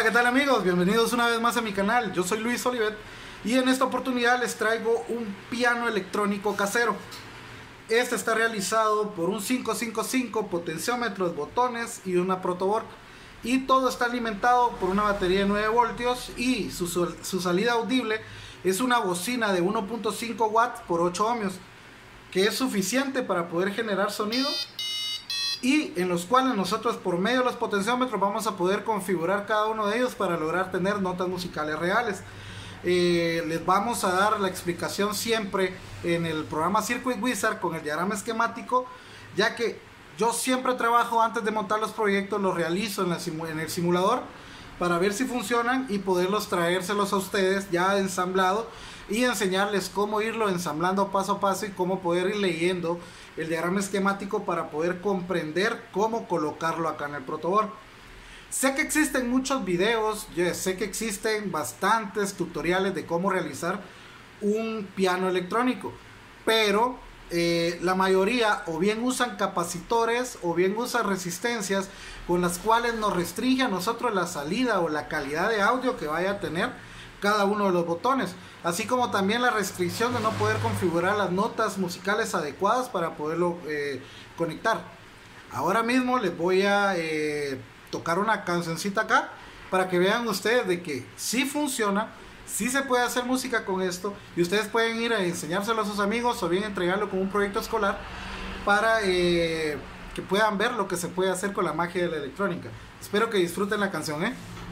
¿qué tal amigos? Bienvenidos una vez más a mi canal. Yo soy Luis Olivet y en esta oportunidad les traigo un piano electrónico casero. Este está realizado por un 555, potenciómetros, botones y una protoboard. Y todo está alimentado por una batería de 9 voltios y su salida audible es una bocina de 1.5 watts por 8 ohmios, que es suficiente para poder generar sonido y en los cuales nosotros por medio de los potenciómetros vamos a poder configurar cada uno de ellos para lograr tener notas musicales reales. Les vamos a dar la explicación siempre en el programa Circuit Wizard con el diagrama esquemático, ya que yo siempre trabajo antes de montar los proyectos, los realizo en el simulador para ver si funcionan y poderlos traérselos a ustedes ya ensamblado y enseñarles cómo irlo ensamblando paso a paso y cómo poder ir leyendo el diagrama esquemático para poder comprender cómo colocarlo acá en el protoboard. Sé que existen muchos videos, sé que existen bastantes tutoriales de cómo realizar un piano electrónico, pero la mayoría o bien usan capacitores o bien usan resistencias con las cuales nos restringe a nosotros la salida o la calidad de audio que vaya a tener cada uno de los botones, así como también la restricción de no poder configurar las notas musicales adecuadas para poderlo conectar. Ahora mismo les voy a tocar una cancioncita acá para que vean ustedes de que sí funciona, sí se puede hacer música con esto y ustedes pueden ir a enseñárselo a sus amigos o bien entregarlo como un proyecto escolar para que puedan ver lo que se puede hacer con la magia de la electrónica. Espero que disfruten la canción,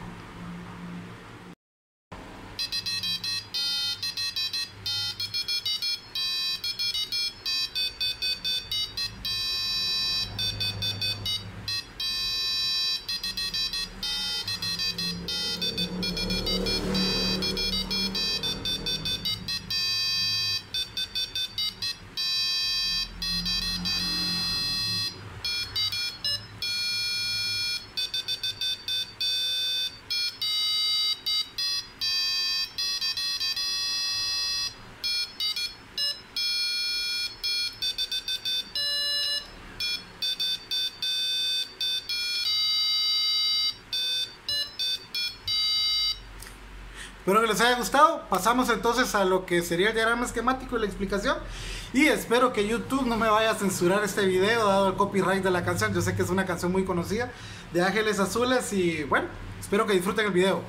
Espero que les haya gustado. Pasamos entonces a lo que sería el diagrama esquemático y la explicación. Y espero que YouTube no me vaya a censurar este video dado el copyright de la canción. Yo sé que es una canción muy conocida de Ángeles Azules y bueno, espero que disfruten el video.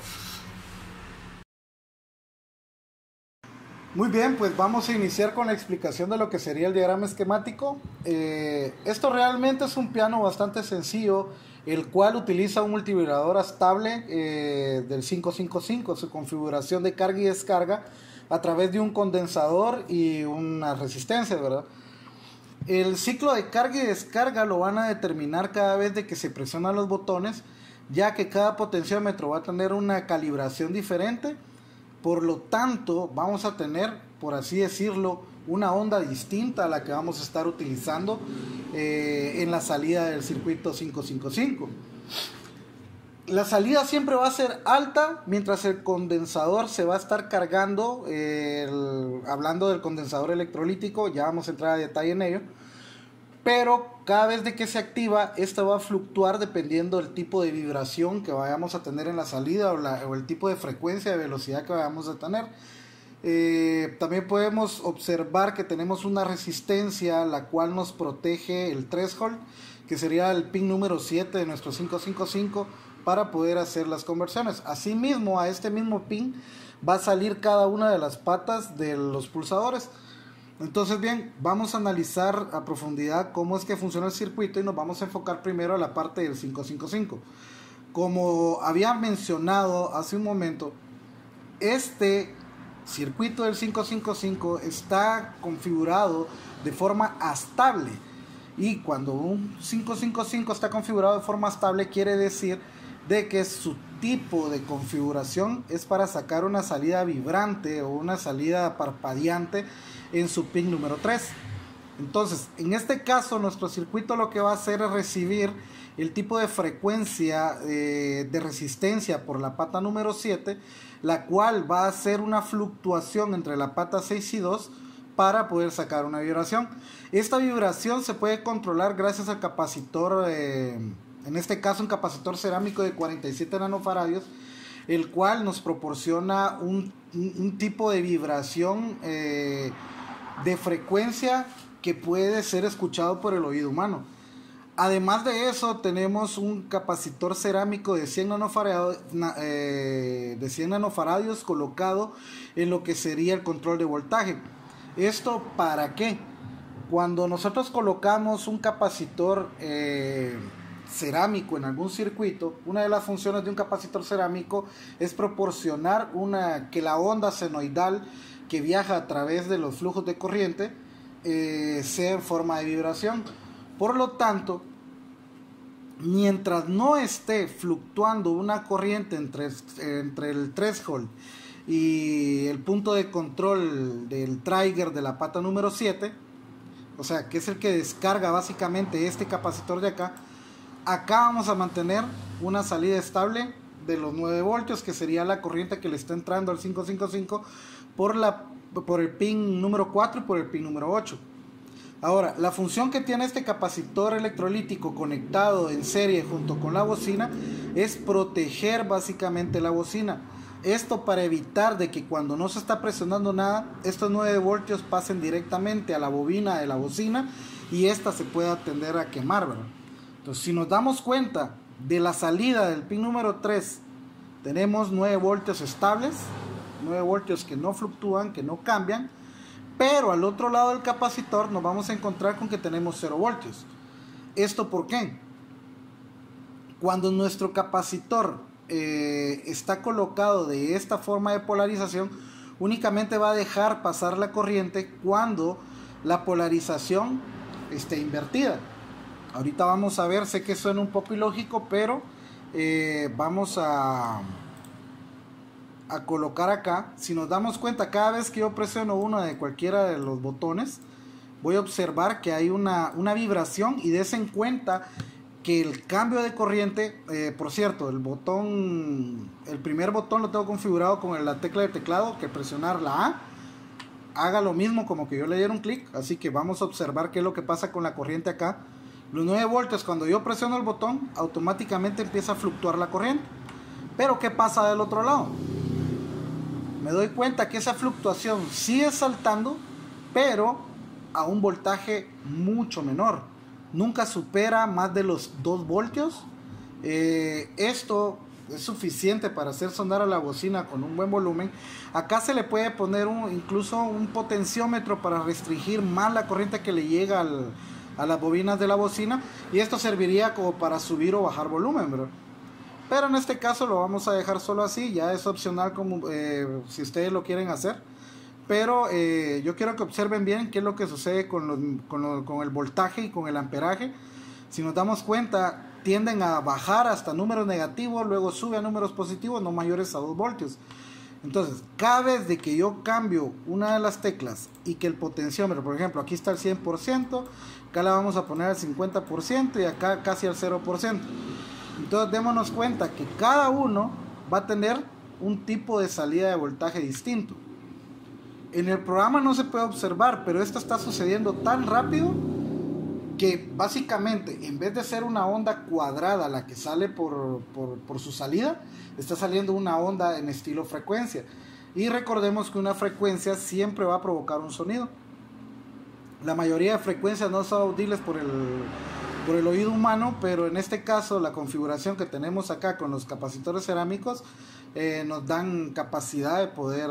Muy bien, pues vamos a iniciar con la explicación de lo que sería el diagrama esquemático. Esto realmente es un piano bastante sencillo, el cual utiliza un multivibrador estable del 555, su configuración de carga y descarga a través de un condensador y una resistencia, ¿verdad? El ciclo de carga y descarga lo van a determinar cada vez de que se presionan los botones, ya que cada potenciómetro va a tener una calibración diferente. Por lo tanto, vamos a tener, por así decirlo, una onda distinta a la que vamos a estar utilizando en la salida del circuito 555. La salida siempre va a ser alta mientras el condensador se va a estar cargando. Hablando del condensador electrolítico, ya vamos a entrar a detalle en ello. Pero cada vez de que se activa, esta va a fluctuar dependiendo del tipo de vibración que vayamos a tener en la salida o el tipo de frecuencia de velocidad que vayamos a tener. También podemos observar que tenemos una resistencia la cual nos protege el threshold, que sería el pin número 7 de nuestro 555 para poder hacer las conversiones. Asimismo, a este mismo pin va a salir cada una de las patas de los pulsadores. Entonces bien, vamos a analizar a profundidad cómo es que funciona el circuito y nos vamos a enfocar primero a la parte del 555. Como había mencionado hace un momento, este circuito del 555 está configurado de forma estable, y cuando un 555 está configurado de forma estable quiere decir de que su tipo de configuración es para sacar una salida vibrante o una salida parpadeante en su pin número 3. Entonces, en este caso, nuestro circuito lo que va a hacer es recibir el tipo de frecuencia de resistencia por la pata número 7, la cual va a hacer una fluctuación entre la pata 6 y 2 para poder sacar una vibración. Esta vibración se puede controlar gracias al capacitor En este caso un capacitor cerámico de 47 nanofaradios, el cual nos proporciona un tipo de vibración de frecuencia que puede ser escuchado por el oído humano. Además de eso, tenemos un capacitor cerámico de 100 nanofaradios colocado en lo que sería el control de voltaje. ¿Esto para qué? Cuando nosotros colocamos un capacitor cerámico en algún circuito, una de las funciones de un capacitor cerámico es proporcionar que la onda senoidal que viaja a través de los flujos de corriente sea en forma de vibración. Por lo tanto, mientras no esté fluctuando una corriente entre el threshold y el punto de control del trigger de la pata número 7, o sea, que es el que descarga básicamente este capacitor de acá, vamos a mantener una salida estable de los 9 voltios, que sería la corriente que le está entrando al 555 por el pin número 4 y por el pin número 8. Ahora, la función que tiene este capacitor electrolítico conectado en serie junto con la bocina es proteger básicamente la bocina. Esto para evitar de que cuando no se está presionando nada, estos 9 voltios pasen directamente a la bobina de la bocina y esta se pueda tender a quemar, ¿verdad? Entonces, si nos damos cuenta de la salida del pin número 3, tenemos 9 voltios estables, 9 voltios que no fluctúan, que no cambian. Pero al otro lado del capacitor nos vamos a encontrar con que tenemos 0 voltios. ¿Esto por qué? Cuando nuestro capacitor está colocado de esta forma de polarización, únicamente va a dejar pasar la corriente cuando la polarización esté invertida. Ahorita vamos a ver, sé que suena un poco ilógico, pero vamos a colocar acá. Si nos damos cuenta, cada vez que yo presiono uno de cualquiera de los botones, voy a observar que hay una vibración, y des en cuenta que el cambio de corriente, por cierto, el primer botón lo tengo configurado con la tecla de teclado, que presionar la A haga lo mismo como que yo le diera un clic. Así que vamos a observar qué es lo que pasa con la corriente acá. Los 9 voltios, cuando yo presiono el botón, automáticamente empieza a fluctuar la corriente. Pero ¿qué pasa del otro lado? Me doy cuenta que esa fluctuación sigue saltando, pero a un voltaje mucho menor. Nunca supera más de los 2 voltios. Esto es suficiente para hacer sonar a la bocina con un buen volumen. Acá se le puede poner incluso un potenciómetro para restringir más la corriente que le llega a las bobinas de la bocina. Y esto serviría como para subir o bajar volumen, ¿verdad? Pero en este caso lo vamos a dejar solo así. Ya es opcional como, si ustedes lo quieren hacer. Pero yo quiero que observen bien qué es lo que sucede con el voltaje y con el amperaje. Si nos damos cuenta, tienden a bajar hasta números negativos, luego sube a números positivos no mayores a 2 voltios. Entonces, cada vez de que yo cambio una de las teclas y que el potenciómetro, por ejemplo, aquí está el 100%, acá la vamos a poner al 50% y acá casi al 0%. Entonces démonos cuenta que cada uno va a tener un tipo de salida de voltaje distinto. En el programa no se puede observar, pero esto está sucediendo tan rápido que básicamente, en vez de ser una onda cuadrada la que sale por su salida, está saliendo una onda en estilo frecuencia. Y recordemos que una frecuencia siempre va a provocar un sonido. La mayoría de frecuencias no son audibles por el oído humano, pero en este caso la configuración que tenemos acá con los capacitores cerámicos nos dan capacidad de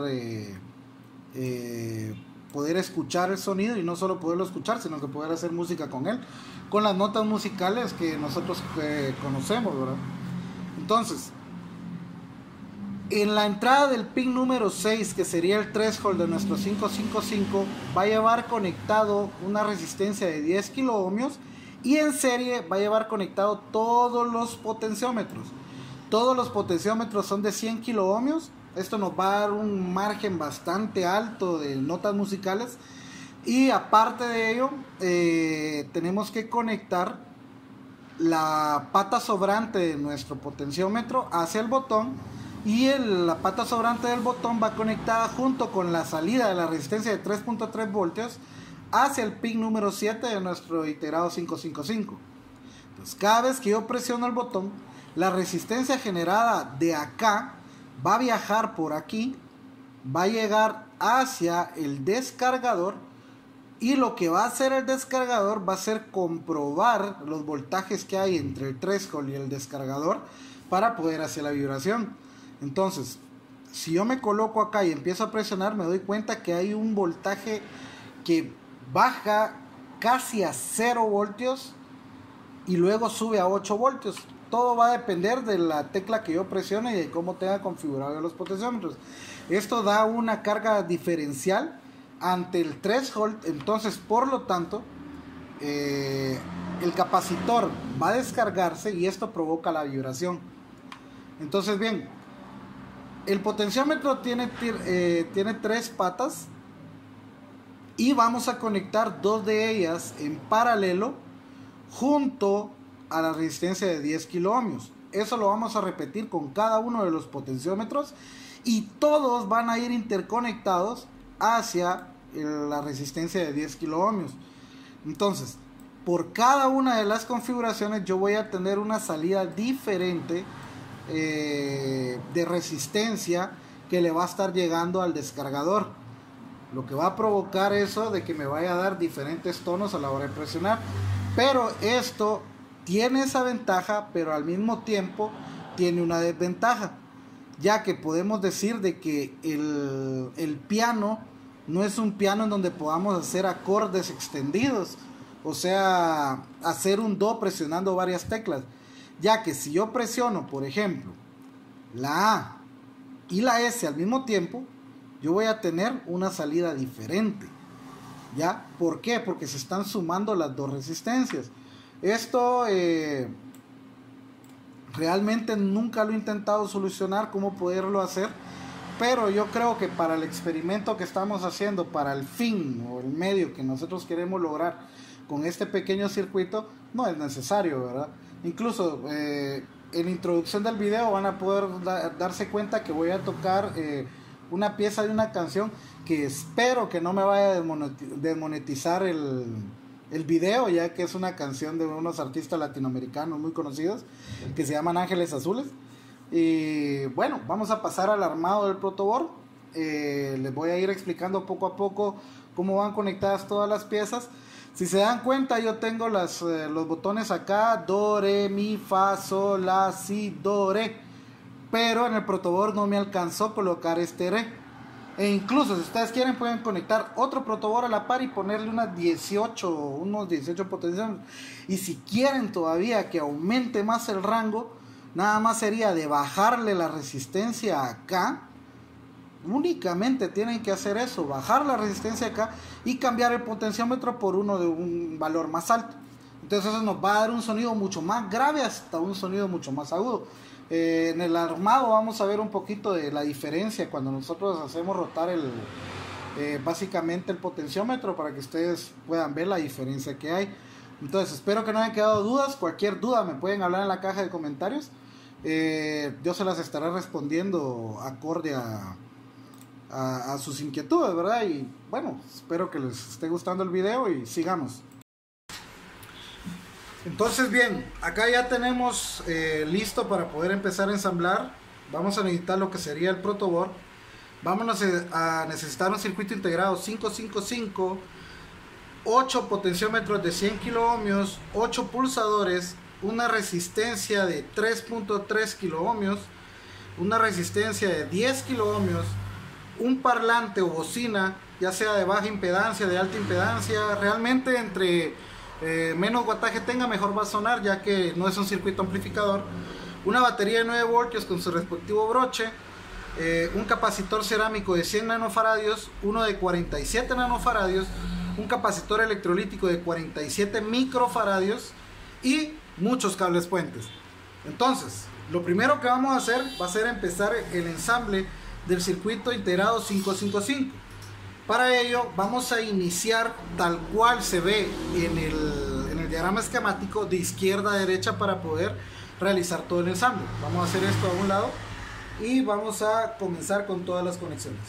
poder escuchar el sonido, y no solo poderlo escuchar, sino que poder hacer música con él, con las notas musicales que nosotros conocemos, ¿verdad? Entonces, en la entrada del pin número 6, que sería el threshold de nuestro 555, va a llevar conectado una resistencia de 10 kilo ohmios, y en serie va a llevar conectado todos los potenciómetros. Todos los potenciómetros son de 100 kilo ohmios. Esto nos va a dar un margen bastante alto de notas musicales. Y aparte de ello, tenemos que conectar la pata sobrante de nuestro potenciómetro hacia el botón. Y la pata sobrante del botón va conectada junto con la salida de la resistencia de 3.3 voltios hacia el pin número 7 de nuestro iterado 555. Entonces, cada vez que yo presiono el botón, la resistencia generada de acá va a viajar por aquí, va a llegar hacia el descargador, y lo que va a hacer el descargador va a ser comprobar los voltajes que hay entre el threshold y el descargador para poder hacer la vibración. Entonces, si yo me coloco acá y empiezo a presionar, me doy cuenta que hay un voltaje que baja casi a 0 voltios y luego sube a 8 voltios. Todo va a depender de la tecla que yo presione y de cómo tenga configurado los potenciómetros. Esto da una carga diferencial ante el threshold. Entonces, por lo tanto, el capacitor va a descargarse y esto provoca la vibración. Entonces, bien, el potenciómetro tiene 3 patas y vamos a conectar 2 de ellas en paralelo junto a la resistencia de 10 kiloohmios. Eso lo vamos a repetir con cada uno de los potenciómetros y todos van a ir interconectados hacia la resistencia de 10 kiloohmios. Entonces, por cada una de las configuraciones yo voy a tener una salida diferente de resistencia que le va a estar llegando al descargador, lo que va a provocar eso de que me vaya a dar diferentes tonos a la hora de presionar. Pero esto tiene esa ventaja, pero al mismo tiempo tiene una desventaja, ya que podemos decir de que el piano no es un piano en donde podamos hacer acordes extendidos, o sea, hacer un do presionando varias teclas, ya que si yo presiono, por ejemplo, la A y la S al mismo tiempo, yo voy a tener una salida diferente. ¿Ya? ¿Por qué? Porque se están sumando las dos resistencias. Esto realmente nunca lo he intentado solucionar, cómo poderlo hacer, pero yo creo que para el experimento que estamos haciendo, para el fin o el medio que nosotros queremos lograr con este pequeño circuito, no es necesario, ¿verdad? Incluso en la introducción del video van a poder darse cuenta que voy a tocar una pieza de una canción que espero que no me vaya a desmonetizar el video, ya que es una canción de unos artistas latinoamericanos muy conocidos que se llaman Ángeles Azules. Y bueno, vamos a pasar al armado del protoboard. Les voy a ir explicando poco a poco cómo van conectadas todas las piezas. Si se dan cuenta, yo tengo los botones acá: do, re, mi, fa, sol, la, si, do, re, pero en el protoboard no me alcanzó colocar este re. E incluso si ustedes quieren pueden conectar otro protoboard a la par y ponerle unos 18 potenciómetros. Y si quieren todavía que aumente más el rango, nada más sería de bajarle la resistencia acá. Únicamente tienen que hacer eso, bajar la resistencia acá y cambiar el potenciómetro por uno de un valor más alto. Entonces eso nos va a dar un sonido mucho más grave hasta un sonido mucho más agudo. En el armado vamos a ver un poquito de la diferencia cuando nosotros hacemos rotar básicamente el potenciómetro, para que ustedes puedan ver la diferencia que hay. Entonces espero que no hayan quedado dudas. Cualquier duda me pueden hablar en la caja de comentarios. Yo se las estaré respondiendo acorde a sus inquietudes, ¿verdad? Y bueno, espero que les esté gustando el video y sigamos. Entonces bien, acá ya tenemos listo para poder empezar a ensamblar. Vamos a necesitar lo que sería el protoboard. Vamos a necesitar un circuito integrado 555, 8 potenciómetros de 100 kiloohmios, 8 pulsadores, una resistencia de 3.3 kiloohmios, una resistencia de 10 kiloohmios, un parlante o bocina, ya sea de baja impedancia, de alta impedancia. Realmente entre menos wattaje tenga, mejor va a sonar, ya que no es un circuito amplificador. Una batería de 9 voltios con su respectivo broche, un capacitor cerámico de 100 nanofaradios, uno de 47 nanofaradios, un capacitor electrolítico de 47 microfaradios y muchos cables puentes. Entonces, lo primero que vamos a hacer va a ser empezar el ensamble del circuito integrado 555. Para ello vamos a iniciar tal cual se ve en el diagrama esquemático, de izquierda a derecha, para poder realizar todo el ensamble. Vamos a hacer esto a un lado y vamos a comenzar con todas las conexiones.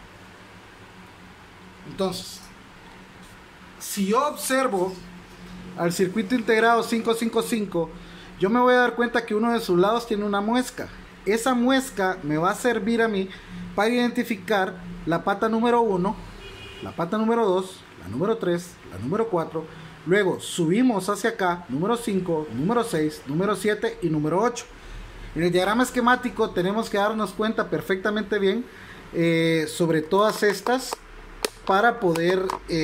Entonces, si yo observo al circuito integrado 555, yo me voy a dar cuenta que uno de sus lados tiene una muesca. Esa muesca me va a servir a mí para identificar la pata número 1, la pata número 2, la número 3, la número 4. Luego subimos hacia acá, número 5, número 6, número 7 y número 8. En el diagrama esquemático tenemos que darnos cuenta perfectamente bien sobre todas estas para poder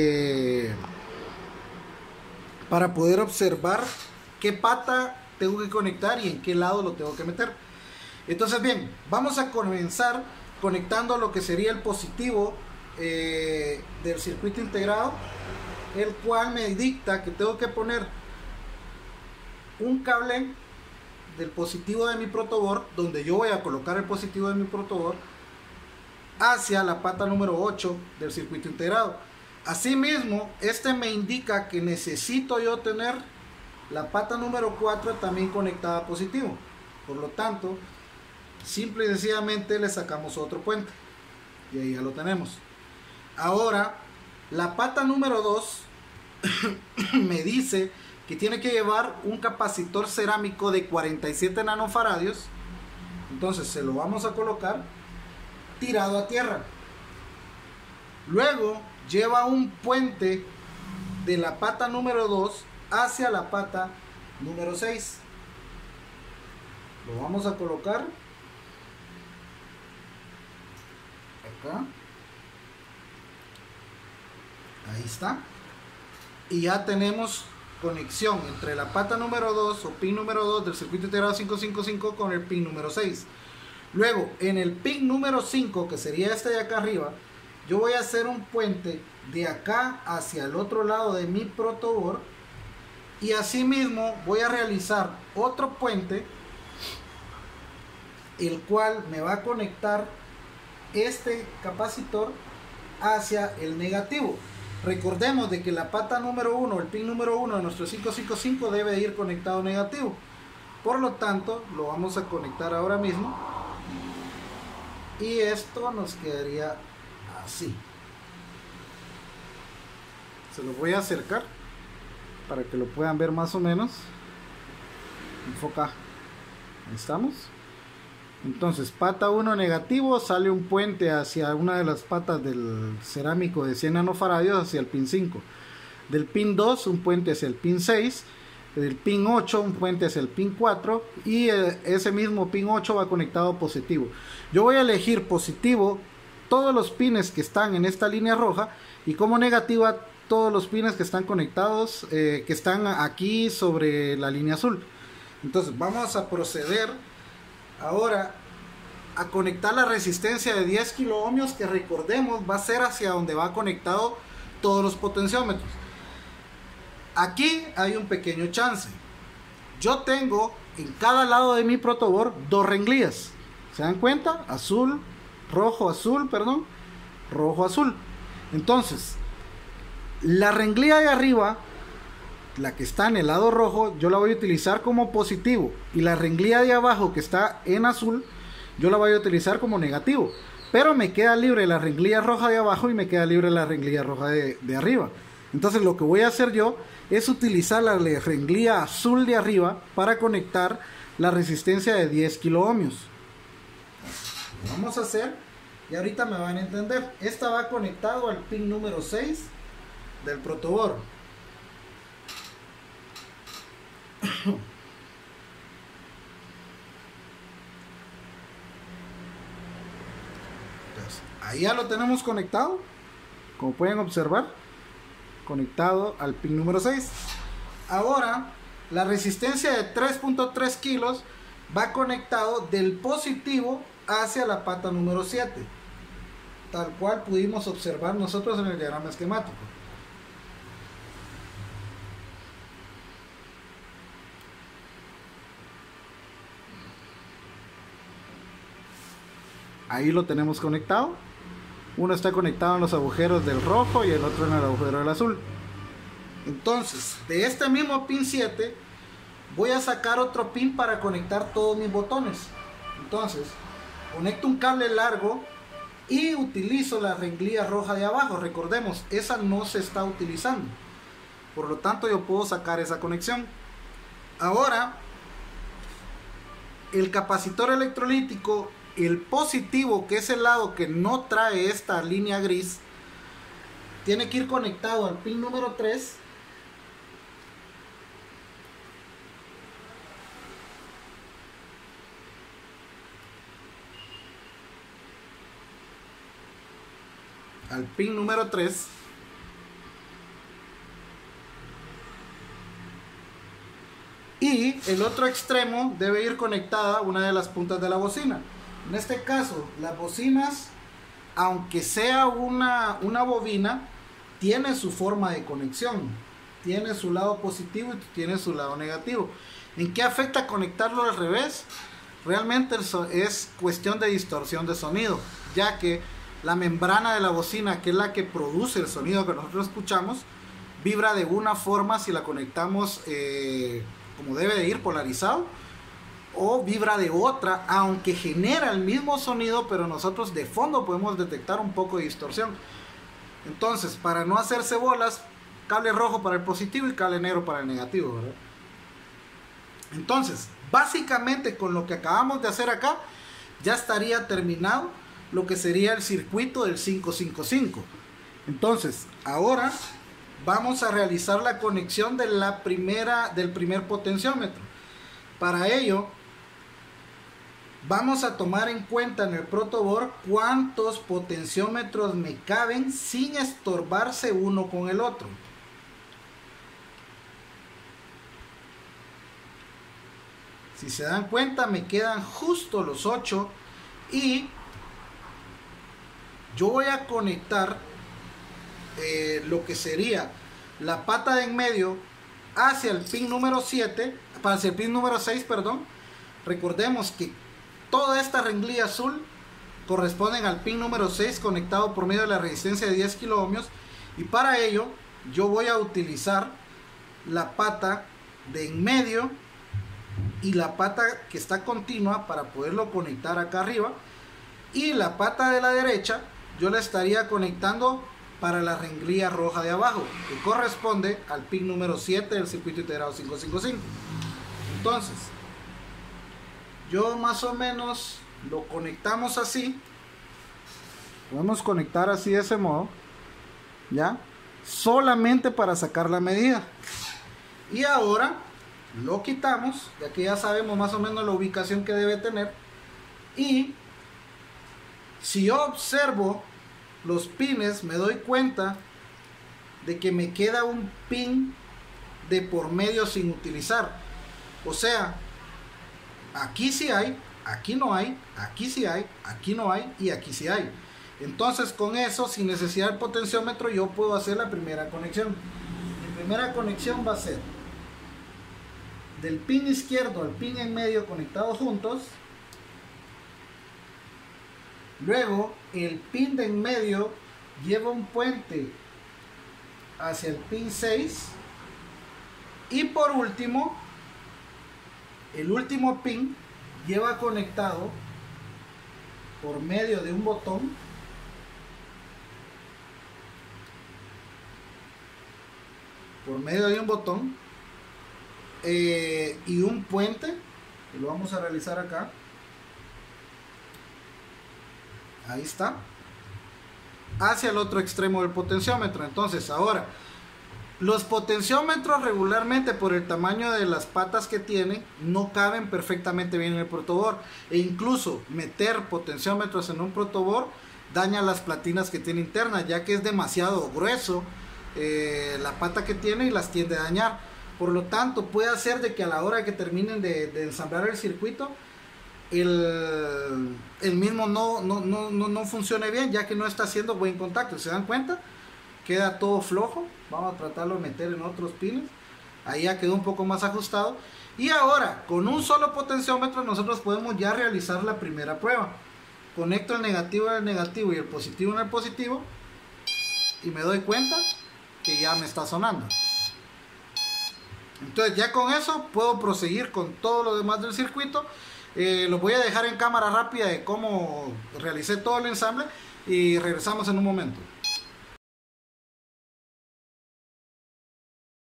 observar qué pata tengo que conectar y en qué lado lo tengo que meter. Entonces bien, vamos a comenzar conectando lo que sería el positivo del circuito integrado, el cual me dicta que tengo que poner un cable del positivo de mi protoboard, donde yo voy a colocar el positivo de mi protoboard, hacia la pata número 8 del circuito integrado. Asimismo, este me indica que necesito yo tener la pata número 4 también conectada a positivo. Por lo tanto, simple y sencillamente le sacamos otro puente y ahí ya lo tenemos. Ahora, la pata número 2 me dice que tiene que llevar un capacitor cerámico de 47 nanofaradios. Entonces se lo vamos a colocar tirado a tierra. Luego lleva un puente de la pata número 2 hacia la pata número 6. Lo vamos a colocar acá. Ahí está. Y ya tenemos conexión entre la pata número 2 o pin número 2 del circuito integrado 555 con el pin número 6. Luego, en el pin número 5, que sería este de acá arriba, yo voy a hacer un puente de acá hacia el otro lado de mi protoboard. Y asimismo voy a realizar otro puente, el cual me va a conectar este capacitor hacia el negativo. Recordemos de que la pata número 1, el pin número 1 de nuestro 555 debe ir conectado negativo. Por lo tanto, lo vamos a conectar ahora mismo. Y esto nos quedaría así. Se lo voy a acercar para que lo puedan ver más o menos. Enfoca. Ahí estamos. Entonces, pata 1 negativo, sale un puente hacia una de las patas del cerámico de 100 nanofaradios hacia el pin 5. Del pin 2, un puente hacia el pin 6. Del pin 8, un puente hacia el pin 4. Y ese mismo pin 8 va conectado positivo. Yo voy a elegir positivo todos los pines que están en esta línea roja. Y como negativa todos los pines que están conectados, que están aquí sobre la línea azul. Entonces vamos a proceder ahora a conectar la resistencia de 10 kiloohmios, que recordemos va a ser hacia donde va conectado todos los potenciómetros. Aquí hay un pequeño chance. Yo tengo en cada lado de mi protoboard dos renglías. ¿Se dan cuenta? Azul, rojo, azul, perdón. Rojo, azul. Entonces, la renglía de arriba, la que está en el lado rojo, yo la voy a utilizar como positivo. Y la renglía de abajo, que está en azul, yo la voy a utilizar como negativo. Pero me queda libre la renglía roja de abajo y me queda libre la renglía roja de arriba. Entonces lo que voy a hacer yo es utilizar la renglía azul de arriba para conectar la resistencia de 10 kiloohmios. Lo vamos a hacer y ahorita me van a entender. Esta va conectado al pin número 6 del protoboard. Entonces, ahí ya lo tenemos conectado, como pueden observar, conectado al pin número 6. Ahora la resistencia de 3.3 kilos va conectado del positivo hacia la pata número 7, tal cual pudimos observar nosotros en el diagrama esquemático. Ahí lo tenemos conectado. Uno está conectado en los agujeros del rojo y el otro en el agujero del azul. Entonces, de este mismo pin 7 voy a sacar otro pin para conectar todos mis botones. Entonces, conecto un cable largo y utilizo la renglía roja de abajo. Recordemos, esa no se está utilizando. Por lo tanto, yo puedo sacar esa conexión. Ahora, el capacitor electrolítico, el positivo, que es el lado que no trae esta línea gris, tiene que ir conectado al pin número 3. Al pin número 3. Y el otro extremo debe ir conectada a una de las puntas de la bocina. En este caso, las bocinas, aunque sea una bobina, tiene su forma de conexión. Tiene su lado positivo y tiene su lado negativo. ¿En qué afecta conectarlo al revés? Realmente es cuestión de distorsión de sonido, ya que la membrana de la bocina, que es la que produce el sonido que nosotros escuchamos, vibra de una forma si la conectamos como debe de ir, polarizado, o vibra de otra, aunque genera el mismo sonido, pero nosotros de fondo podemos detectar un poco de distorsión. Entonces, para no hacerse bolas, cable rojo para el positivo y cable negro para el negativo, ¿verdad? Entonces, básicamente con lo que acabamos de hacer acá, ya estaría terminado lo que sería el circuito del 555. Entonces, ahora vamos a realizar la conexión de del primer potenciómetro. Para ello, vamos a tomar en cuenta en el protoboard cuántos potenciómetros me caben sin estorbarse uno con el otro. Si se dan cuenta, me quedan justo los 8 y yo voy a conectar lo que sería la pata de en medio hacia el pin número 7, hacia el pin número 6, perdón. Recordemos que toda esta renglilla azul corresponden al pin número 6 conectado por medio de la resistencia de 10 kilo ohmios, y para ello yo voy a utilizar la pata de en medio y la pata que está continua para poderlo conectar acá arriba, y la pata de la derecha yo la estaría conectando para la renglilla roja de abajo, que corresponde al pin número 7 del circuito integrado 555. Entonces, yo más o menos lo conectamos así. Podemos conectar así de ese modo, ¿ya? Solamente para sacar la medida. Y ahora lo quitamos, ya que ya sabemos más o menos la ubicación que debe tener. Y si yo observo los pines, me doy cuenta de que me queda un pin de por medio sin utilizar. O sea, aquí sí hay, aquí no hay, aquí sí hay, aquí no hay y aquí sí hay. Entonces, con eso, sin necesidad del potenciómetro, yo puedo hacer la primera conexión. Mi primera conexión va a ser del pin izquierdo al pin en medio conectados juntos. Luego, el pin de en medio lleva un puente hacia el pin 6. Y por último, el último pin lleva conectado por medio de un botón y un puente, que lo vamos a realizar acá. Ahí está, hacia el otro extremo del potenciómetro. Entonces, ahora, los potenciómetros regularmente, por el tamaño de las patas que tiene, no caben perfectamente bien en el protoboard, e incluso meter potenciómetros en un protoboard daña las platinas que tiene internas, ya que es demasiado grueso la pata que tiene y las tiende a dañar. Por lo tanto, puede hacer de que a la hora que terminen de ensamblar el circuito, el mismo no funcione bien, ya que no está haciendo buen contacto. ¿Se dan cuenta? Queda todo flojo. Vamos a tratarlo de meter en otros pines. Ahí ya quedó un poco más ajustado. Y ahora, con un solo potenciómetro, nosotros podemos ya realizar la primera prueba. Conecto el negativo en el negativo y el positivo en el positivo, y me doy cuenta que ya me está sonando. Entonces, ya con eso puedo proseguir con todo lo demás del circuito. Lo voy a dejar en cámara rápida de cómo realicé todo el ensamble y regresamos en un momento.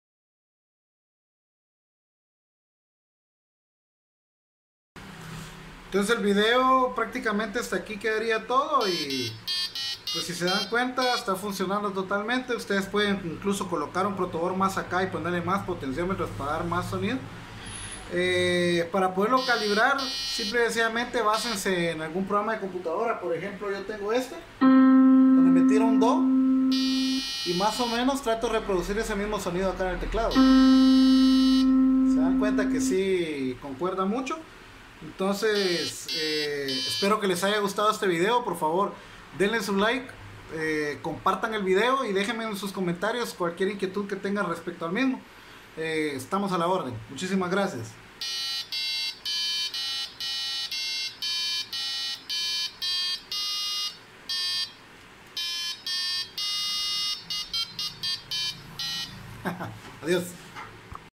Entonces el video prácticamente hasta aquí quedaría todo y pues si se dan cuenta está funcionando totalmente. Ustedes pueden incluso colocar un protoboard más acá y ponerle más potenciómetros para dar más sonido. Para poderlo calibrar, simple y sencillamente básense en algún programa de computadora. Por ejemplo, yo tengo este, donde me tira un do y más o menos trato de reproducir ese mismo sonido acá en el teclado. Se dan cuenta que sí concuerda mucho. Entonces espero que les haya gustado este video. Por favor, denle su like, compartan el video y déjenme en sus comentarios cualquier inquietud que tengan respecto al mismo. Estamos a la orden. Muchísimas gracias.